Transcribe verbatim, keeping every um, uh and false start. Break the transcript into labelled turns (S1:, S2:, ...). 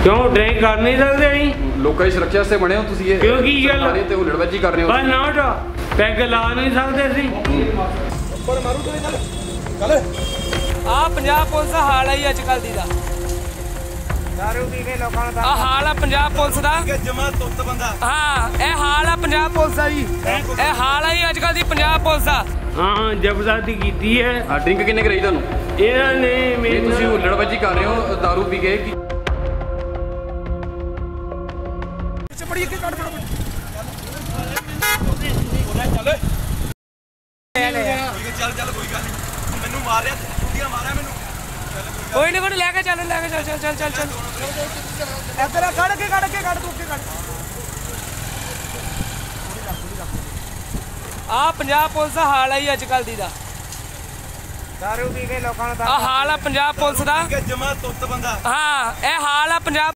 S1: क्यों ड्रिंक कर नहीं सकते अं
S2: लोगों की सुरक्षा से बने हो तुम ये
S1: क्यों की गल
S2: हुलड़बाजी कर रहे हो
S1: ना उठो पैग ला नहीं सकते असं
S3: आ पंजाब पुलिस का हाल है अजकल दी दा आ हाल है पंजाब पुलिस का हाँ यह हाल है पंजाब पुलिस का जी यह हाल है अजकल दी पंजाब पुलिस का
S1: हाँ जबरदस्ती की है
S2: ड्रिंक किन्ने कराई तुहानू
S1: इन्होंने
S2: तुसीं हुलड़बाजी कर रहे हो दारू पी के
S3: कोई नहीं कोई लेके चल लेके चल चल चल चल चल इधर कड़ के कड़ के कड़ तू के कड़ आ पंजाब पुलिस का हाल है अजकल दी दा दारू पी के लोकां दा आ हाल है पंजाब पुलिस का हाँ यह हाल है पंजाब